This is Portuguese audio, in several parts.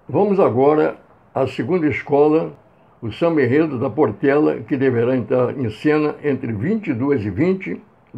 Vamos agora à segunda escola, o Samba Enredo da Portela, que deverá entrar em cena entre 22h20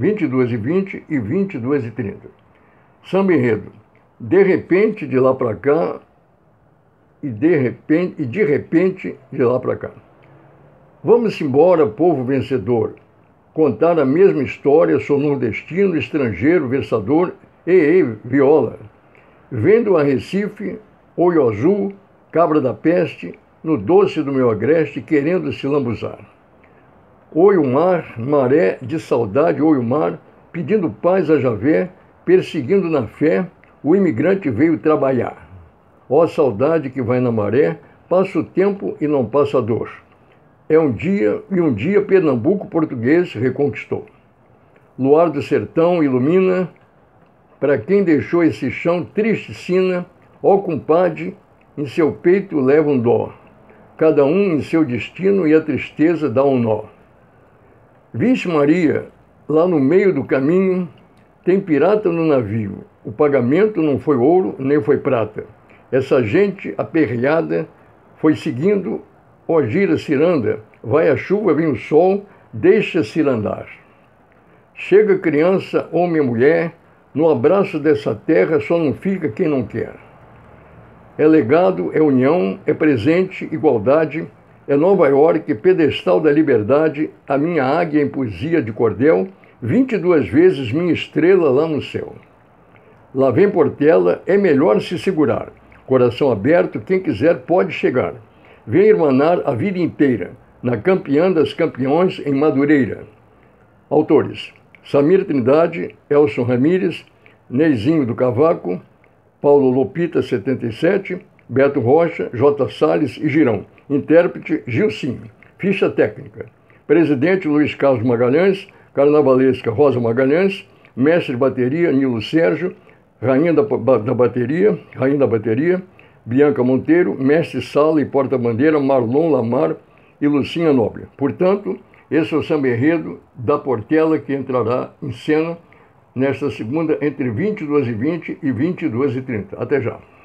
e 22h30. Samba Enredo. De repente, de lá para cá, e de repente, de lá para cá. Vamos embora, povo vencedor, contar a mesma história, sou nordestino, estrangeiro, versador, viola. Vendo a Recife, olho azul, cabra da peste, no doce do meu agreste, querendo se lambuzar. Oi o mar, maré de saudade, oi o mar, pedindo paz a Javé, perseguindo na fé, o imigrante veio trabalhar. Ó saudade que vai na maré, passa o tempo e não passa a dor. É um dia Pernambuco português reconquistou. Luar do sertão ilumina, para quem deixou esse chão triste sina, ó compadre, em seu peito leva um dó. Cada um em seu destino e a tristeza dá um nó. Vixe Maria, lá no meio do caminho, tem pirata no navio. O pagamento não foi ouro, nem foi prata. Essa gente aperreada foi seguindo, ó gira ciranda, vai a chuva, vem o sol, deixa cirandar. Chega criança, homem e mulher, no abraço dessa terra só não fica quem não quer. É legado, é união, é presente, igualdade, é Nova York, pedestal da liberdade, a minha águia em poesia de cordel, 22 vezes minha estrela lá no céu. Lá vem Portela, é melhor se segurar. Coração aberto, quem quiser pode chegar. Vem irmanar a vida inteira, na campeã das campeões em Madureira. Autores: Samir Trindade, Elson Ramírez, Neizinho do Cavaco, Paulo Lopita, 77, Beto Rocha, J. Salles e Girão. Intérprete, Gilcinho. Ficha técnica: presidente Luiz Carlos Magalhães, carnavalesca Rosa Magalhães, mestre de bateria Nilo Sérgio, rainha da bateria, Bianca Monteiro, mestre sala e porta-bandeira Marlon Lamar e Lucinha Nobre. Portanto, esse é o Samba Enredo da Portela, que entrará em cena nesta segunda entre 22h20 e 22h30. Até já.